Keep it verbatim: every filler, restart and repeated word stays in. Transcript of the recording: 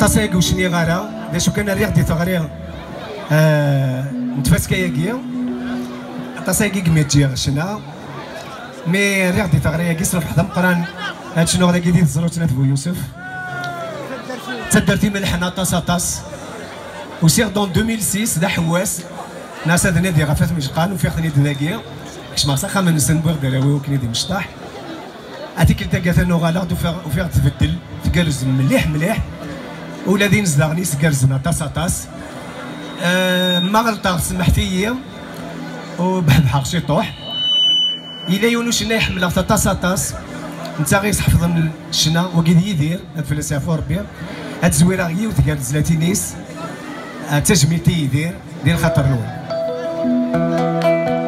أتصيق وشني غارة ذا شو كان الرياض دي ثغريا نتفاسكا ياكيا أتصيق قميت شنا مي الرياض دي ثغريا كي صرف حدا مقران هاد شنو غادي كيدير زروتنا بو يوسف تدرتي ملحنا طاس طاس وسير دون ألفين وستة دا حواس ناس هذا نادي غفات مشقان وفي خدني دناكيا كش ما صح من سنبوغ دراوي وكنيدي مشطاح هذيك اللي تلقى انه غلط وفيها تبدل تقرز مليح مليح ولادين زداغني سقرزنا طاس طاس أه ما غلطا سمحتي وبحبحق شي طوح الا يونوش نا يحمل طاس طاس انت غير تحفظ من الشنا وكيد يدير هاد فلسفه ربي هاد زويره غي وتقرز لاتينيس تجميتي يدير ديال خاطر الاول